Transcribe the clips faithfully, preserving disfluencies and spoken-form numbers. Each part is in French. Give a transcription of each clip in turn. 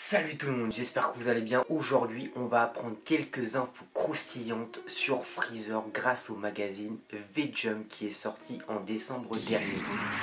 Salut tout le monde, j'espère que vous allez bien. Aujourd'hui, on va apprendre quelques infos croustillantes sur Freezer grâce au magazine V-Jump qui est sorti en décembre dernier.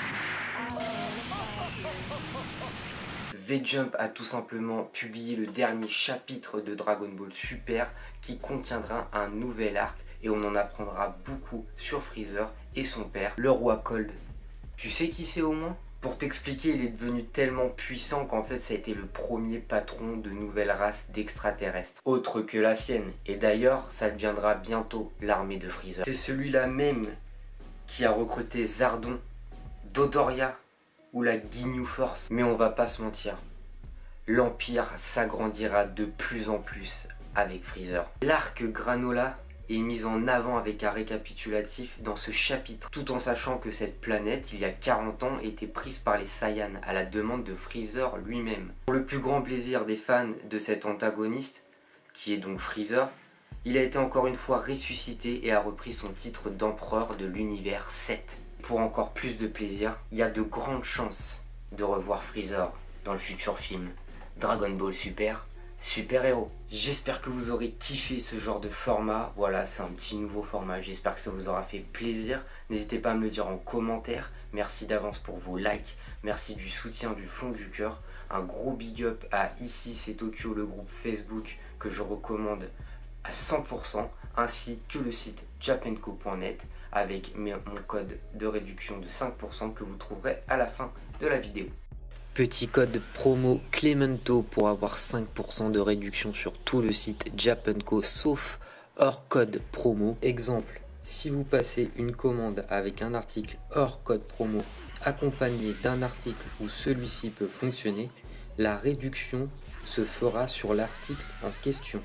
V-Jump a tout simplement publié le dernier chapitre de Dragon Ball Super qui contiendra un nouvel arc et on en apprendra beaucoup sur Freezer et son père, le roi Cold. Tu sais qui c'est au moins ? Pour t'expliquer, il est devenu tellement puissant qu'en fait ça a été le premier patron de nouvelles races d'extraterrestres, autre que la sienne. Et d'ailleurs, ça deviendra bientôt l'armée de Freezer. C'est celui-là même qui a recruté Zardon, Dodoria ou la Ginyu Force. Mais on va pas se mentir, l'Empire s'agrandira de plus en plus avec Freezer. L'arc Granola est mise en avant avec un récapitulatif dans ce chapitre, tout en sachant que cette planète, il y a quarante ans, était prise par les Saiyans à la demande de Freezer lui-même. Pour le plus grand plaisir des fans de cet antagoniste, qui est donc Freezer, il a été encore une fois ressuscité et a repris son titre d'empereur de l'univers sept. Pour encore plus de plaisir, il y a de grandes chances de revoir Freezer dans le futur film Dragon Ball Super, Super Héros. J'espère que vous aurez kiffé ce genre de format. Voilà, c'est un petit nouveau format. J'espère que ça vous aura fait plaisir. N'hésitez pas à me le dire en commentaire. Merci d'avance pour vos likes. Merci du soutien du fond du cœur. Un gros big up à Ici c'est Tokyo, le groupe Facebook que je recommande à cent pour cent, ainsi que le site japenco point net avec mon code de réduction de cinq pour cent que vous trouverez à la fin de la vidéo. Petit code promo Clemento pour avoir cinq pour cent de réduction sur tout le site Japenco sauf hors code promo. Exemple, si vous passez une commande avec un article hors code promo accompagné d'un article où celui-ci peut fonctionner, la réduction se fera sur l'article en question.